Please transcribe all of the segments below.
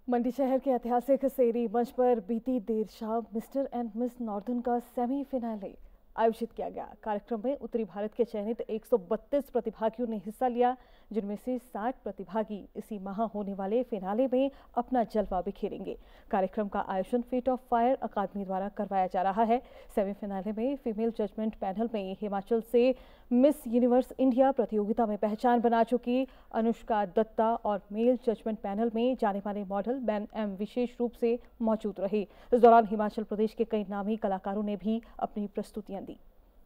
मंडी शहर के ऐतिहासिक सेरी मंच पर बीती देर शाम मिस्टर एंड मिस नॉर्दर्न का सेमीफिनाले आयोजित किया गया। कार्यक्रम में उत्तरी भारत के चयनित 132 प्रतिभागियों ने हिस्सा लिया, जिनमें से 60 प्रतिभागी इसी माह होने वाले फिनाले में अपना जलवा बिखेरेंगे। कार्यक्रम का आयोजन फेट ऑफ फायर अकादमी द्वारा करवाया जा रहा है। सेमीफिनाले में फीमेल जजमेंट पैनल में हिमाचल से मिस यूनिवर्स इंडिया प्रतियोगिता में पहचान बना चुकी अनुष्का दत्ता और मेल जजमेंट पैनल में जाने माने मॉडल बैन एम विशेष रूप से मौजूद रहे। इस दौरान हिमाचल प्रदेश के कई नामी कलाकारों ने भी अपनी प्रस्तुतियां दी।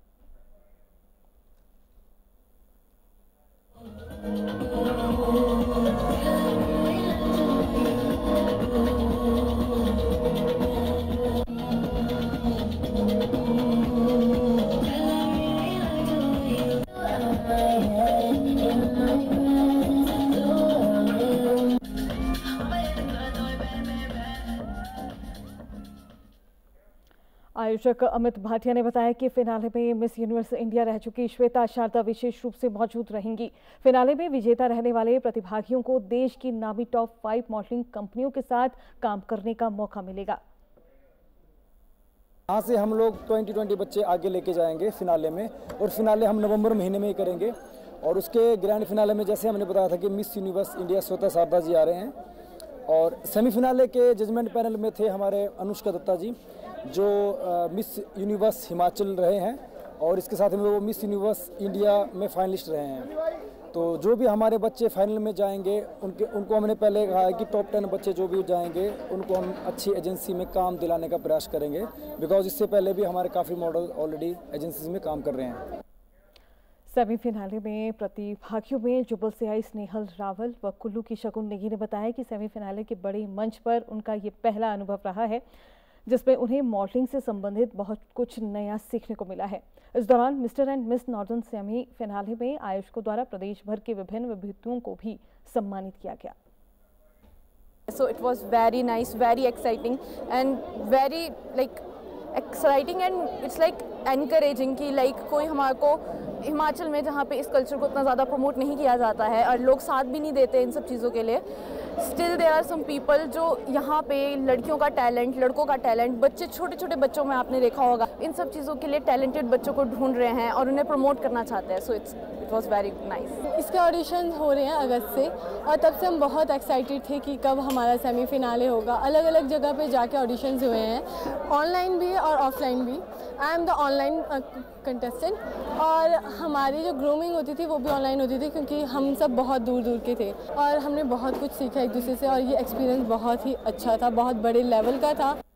आयोजक अमित भाटिया ने बताया कि फिनाले में मिस यूनिवर्स इंडिया रह चुकी श्वेता शारदा विशेष रूप से मौजूद रहेंगी। फिनाले में विजेता रहने वाले प्रतिभागियों को देश की नामी टॉप 5 मॉडलिंग कंपनियों के साथ काम करने का मौका मिलेगा। यहाँ से हम लोग 20 बच्चे आगे लेके जाएंगे फिनाले में, और फिनाले हम नवंबर महीने में ही करेंगे। और उसके ग्रैंड फिनाले में जैसे हमने बताया था कि Miss Universe India Shweta Sharda ji आ रहे हैं, और सेमीफिनाले के जजमेंट पैनल में थे हमारे अनुष्का दत्ता जी जो मिस यूनिवर्स हिमाचल रहे हैं, और इसके साथ में वो मिस यूनिवर्स इंडिया में फाइनलिस्ट रहे हैं। तो जो भी हमारे बच्चे फाइनल में जाएंगे उनको हमने पहले कहा है कि टॉप 10 बच्चे जो भी जाएंगे उनको हम अच्छी एजेंसी में काम दिलाने का प्रयास करेंगे, बिकॉज इससे पहले भी हमारे काफ़ी मॉडल ऑलरेडी एजेंसी में काम कर रहे हैं। सेमीफिनाले में प्रतिभागियों में जुबल से आई स्नेहल रावल व कुल्लू की शगुन नेगी ने बताया कि सेमीफिनाले के बड़े मंच पर उनका ये पहला अनुभव रहा है, जिसमें उन्हें मॉडलिंग से संबंधित बहुत कुछ नया सीखने को मिला है। इस दौरान Mister and Miss Northern semifinale में आयोजकों द्वारा प्रदेश भर के विभिन्न विभूतियों को भी सम्मानित किया गया। So it was very nice, very exciting and very exciting and it's like encouraging कि कोई हमारे को हिमाचल में जहाँ पे इस कल्चर को इतना ज़्यादा प्रमोट नहीं किया जाता है और लोग साथ भी नहीं देते इन सब चीज़ों के लिए, still there are some people जो यहाँ पे लड़कियों का टैलेंट, लड़कों का टैलेंट, बच्चे छोटे छोटे बच्चों में आपने देखा होगा, इन सब चीज़ों के लिए टैलेंटेड बच्चों को ढूंढ रहे हैं और उन्हें प्रमोट करना चाहते हैं। So it was very nice. इसके ऑडिशन हो रहे हैं अगस्त से, और तब से हम बहुत एक्साइटेड थे कि कब हमारा सेमीफिनाले होगा। अलग अलग जगह पे जाके ऑडिशंस हुए हैं, ऑनलाइन भी और ऑफलाइन भी। I am the online contestant, और हमारी जो ग्रूमिंग होती थी वो भी ऑनलाइन होती थी क्योंकि हम सब बहुत दूर दूर के थे, और हमने बहुत कुछ सीखा एक दूसरे से, और ये एक्सपीरियंस बहुत ही अच्छा था, बहुत बड़े लेवल का था।